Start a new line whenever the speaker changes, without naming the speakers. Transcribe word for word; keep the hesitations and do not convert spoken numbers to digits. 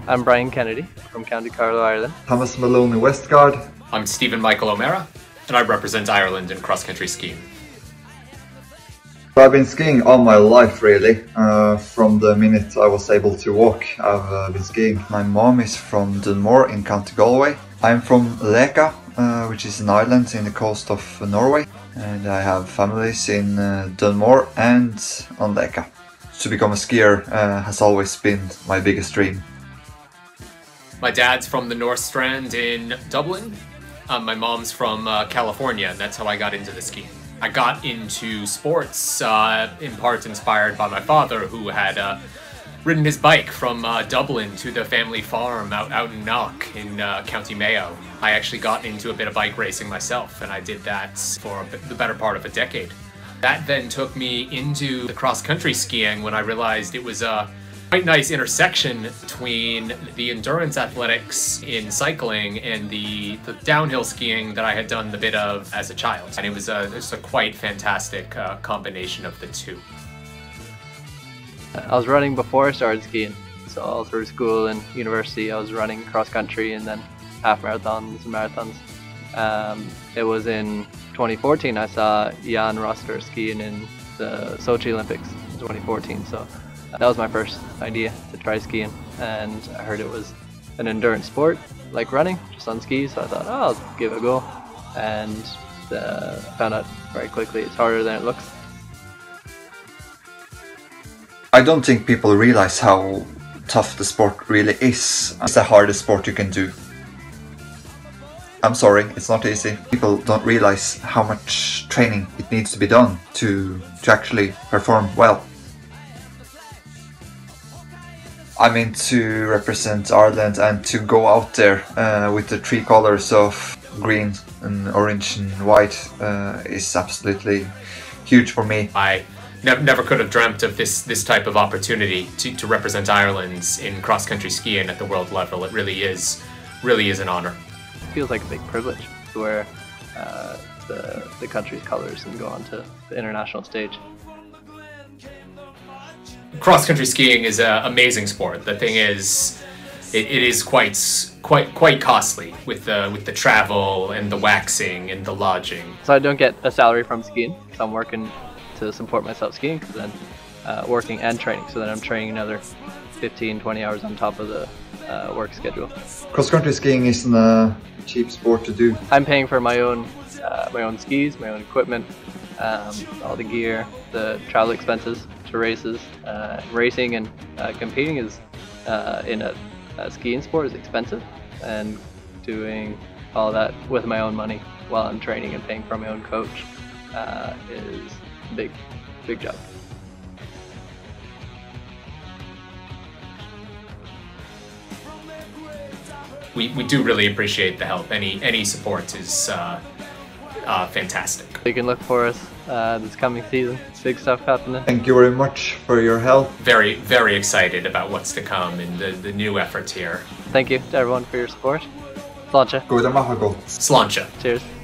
I'm Brian Kennedy from County Carlow, Ireland.
Thomas Maloney, Westgård.
I'm Stephen Michael O'Mara, and I represent Ireland in cross-country skiing.
I've been skiing all my life, really. Uh, from the minute I was able to walk, I've uh, been skiing. My mom is from Dunmore in County Galway. I'm from Leka, uh, which is an island in the coast of Norway. And I have families in uh, Dunmore and on Leka. To become a skier uh, has always been my biggest dream.
My dad's from the North Strand in Dublin. Um, my mom's from uh, California, and that's how I got into the skiing. I got into sports uh, in part inspired by my father, who had uh, ridden his bike from uh, Dublin to the family farm out, out in Knock in uh, County Mayo. I actually got into a bit of bike racing myself, and I did that for a bit, the better part of a decade. That then took me into the cross-country skiing when I realized it was a quite nice intersection between the endurance athletics in cycling and the, the downhill skiing that I had done the bit of as a child. And it was a, it was a quite fantastic uh, combination of the two.
I was running before I started skiing, so all through school and university I was running cross country and then half marathons and marathons. Um, it was in twenty fourteen I saw Jan Roster skiing in the Sochi Olympics in twenty fourteen, so that was my first idea to try skiing, and I heard it was an endurance sport like running, just on skis, so I thought, oh, I'll give it a go, and uh, found out very quickly it's harder than it looks.
I don't think people realize how tough the sport really is. It's the hardest sport you can do. I'm sorry, it's not easy. People don't realize how much training it needs to be done to, to actually perform well. I mean, to represent Ireland and to go out there uh, with the three colors of green and orange and white uh, is absolutely huge for me.
I ne never could have dreamt of this this type of opportunity to, to represent Ireland in cross-country skiing at the world level. It really is, really is an honor.
It feels like a big privilege to wear uh, the, the country's colors and go on to the international stage.
Cross-country skiing is an amazing sport. The thing is, it, it is quite quite quite costly with the with the travel and the waxing and the lodging.
So I don't get a salary from skiing, so I'm working to support myself skiing, because then uh, working and training, so then I'm training another fifteen, twenty hours on top of the uh, work schedule.
Cross-country skiing isn't a cheap sport to do.
I'm paying for my own uh, my own skis, my own equipment, um, all the gear, the travel expenses to races. Uh, racing and uh, competing is uh, in a, a skiing sport is expensive, and doing all that with my own money while I'm training and paying for my own coach uh, is a big, big job.
We, we do really appreciate the help. Any any support is uh, uh, fantastic.
You can look for us uh, this coming season. Big stuff happening.
Thank you very much for your help.
Very, very excited about what's to come and the, the new efforts here.
Thank you to everyone for your support. Sláinte.
Go to Mahagol.
Sláinte.
Cheers.